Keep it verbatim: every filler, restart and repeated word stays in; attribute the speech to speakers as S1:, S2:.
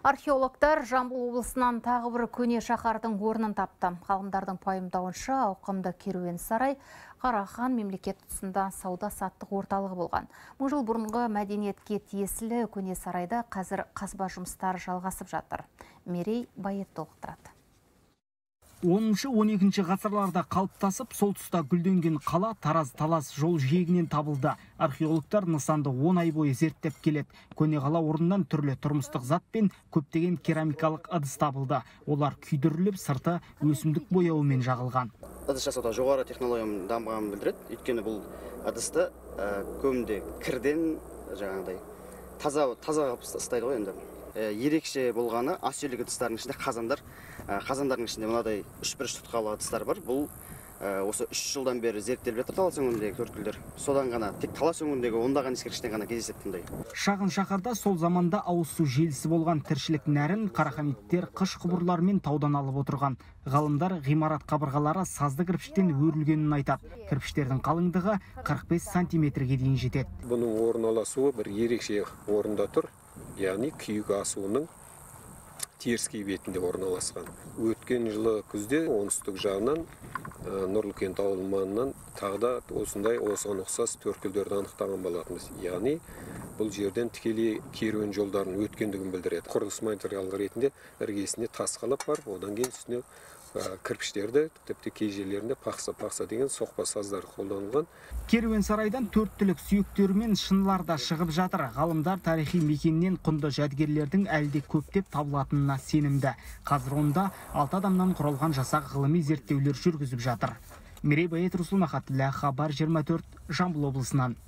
S1: Археологтар Жамбыл облысынан тағы бір көне шаһардың орнын тапты. Ғалымдардың пайымдауынша ауқымды керуен сарай Қарахан мемлекет тұсында сауда-саттық орталығы болған. Мың жыл бұрынғы мәдениетке тиесілі көне сарайда қазір қазба жұмыстары жалғасып жатыр. Мерей Байет толықтырады.
S2: оныншы он екінші ғасырларда қалыптасып, сол тұста гүлденген қала Тараз-Талас жол жиегінен табылды. Археологтар нысанды он ай бойы зерттеп келеді. Көне қала орнынан түрлі тұрмыстық зат пен көптеген керамикалық ыдыс табылды. Олар күйдіріліп, сырты өсімдік бояуымен жағылған.
S3: Ыдыс жасауда жоғары технологияның дамығанын білдіреді. Өйткені бұл ыдысты көбінде кірден жаңағыдай таза таза ұстайды ғой енді. Ерекше болғаны ас үйлік ыдыстардың ішінде қазандар, қазандардың ішінде мынадай үш бұрыш тұтқалы ыдыстар бар. Бұл осы үш жылдан бері зерттеліп жатыр талас өңіріндегі төрткүлдер. Содан ғана тек талас өңіріндегі ондаған ескерткіштен ғана кездеседі бұндай.
S2: Шағын шаһарда сол заманда ауыз су желісі болған тіршілік нәрін қарахамиттер қыш құбырлармен таудан алып отырған. Ғалымдар ғимарат қабырғалары сазды кірпіштен өрілгенін айтады. Кірпіштердің қалыңдығы қырық бес сантиметрге дейін жетеді.
S4: Бұның орналасуы бір ерекше орында тұр. Яғни күйік асуының теріскей бетінде орналасқан. Өткен жылы күзде оңтүстік жағынан Нұрлыкент ауылы маңынан тағы да осындай осыған ұқсас төрткүлдерді анықтаған болатынбыз. Яғни бұл жерден тікелей керуен жолдарын өткендігін білдіреді. Құрылыс материалы ретінде іргесіне тас қалап бар, одан кейін үстіне кірпіштерді, тіпті кей жерлерінде пақса-пақса деген соқпа саздар қолданылған.
S2: Керуен сарайдан төрт түлік сүйектері мен шынылар да шығып жатыр. Ғалымдар тарихи мекеннен құнды жәдігерлердің әлде көптеп табылатынына сенімді. Қазір онда алты адамнан құралған жасақ ғылыми зерттеулер жүргізіп жатыр. Мерей Байет, Руслан Ахатіллә, Хабар жиырма төрт, Жамбыл облысынан.